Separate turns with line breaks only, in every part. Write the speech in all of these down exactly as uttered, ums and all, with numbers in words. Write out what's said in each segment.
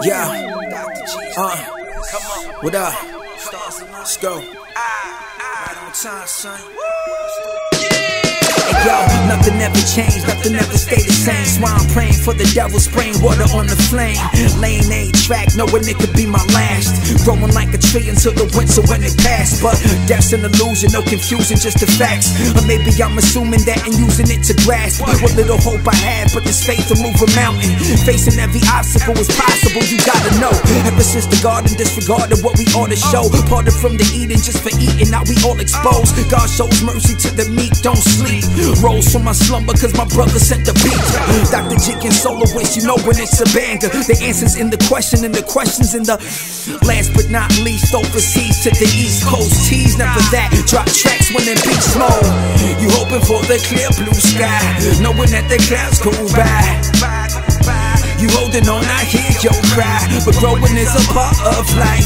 Yeah. Uh. What up? Let's go. Right on time, son. Hey, yo, nothing ever changed, nothing ever stayed the same. So I'm praying for the devil, spraying water on the flame. Lane A track, knowing it could be my last. Growing like a tree until the winter when it passed. But death's an illusion, no confusion, just the facts. Or maybe I'm assuming that and using it to grasp what little hope I had, but this faith to move a mountain. Facing every obstacle is possible, you gotta know. Ever since the garden disregarded what we ought to show. Parted from the eating just for eating, now we all exposed. God shows mercy to the meek, don't sleep. Rose from my slumber cause my brother sent the beat. Doctor Jig and Soloist, you know when it's a banger. The answers in the question and the questions in the last but not least, overseas to the East Coast. Tease never that, drop tracks when the beat slow. You hoping for the clear blue sky, knowing that the clouds go by. You holding on, I hear your cry, but growing is a part of life.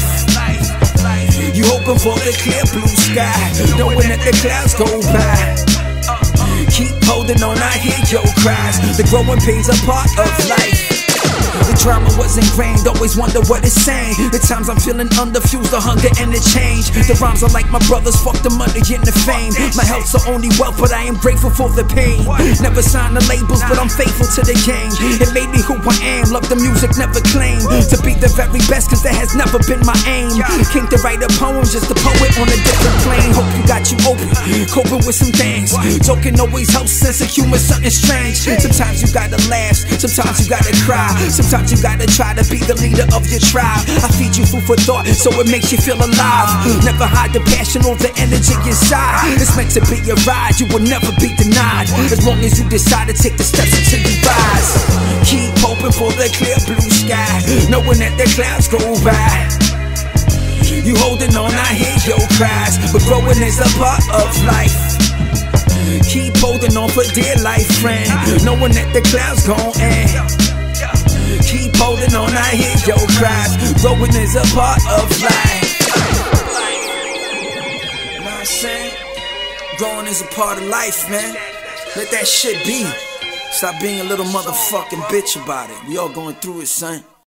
You hoping for the clear blue sky, knowing that the clouds go by. Keep holding on, I hear your cries. The growing pains are part of life. The drama was ingrained, always wonder what it's saying. The times I'm feeling underfused, the hunger and the change. The rhymes are like my brothers, fuck the money and the fame. My health's the only wealth, but I am grateful for the pain. Never signed the labels, but I'm faithful to the game. It made me who I am, love the music, never claim to be the very best, cause that has never been my aim. King to write a poem, just a poet on a different plane. Hope you got you open, coping with some things. Joking always helps, sense of humor, something strange. Sometimes you gotta laugh, sometimes you gotta cry. Sometimes you gotta try to be the leader of your tribe. I feed you food for thought, so it makes you feel alive. Never hide the passion or the energy inside. It's meant to be a ride, you will never be denied. As long as you decide to take the steps until you rise. Keep hoping for the clear blue sky, knowing that the clouds go by. You holding on, I hear your cries, but growing is a part of life. Keep holding on for dear life, friend, knowing that the clouds gon' end. Keep holding on, I hear your cries. Growing is a part of life. You know what I'm saying? Growing is a part of life, man. Let that shit be. Stop being a little motherfucking bitch about it. We all going through it, son.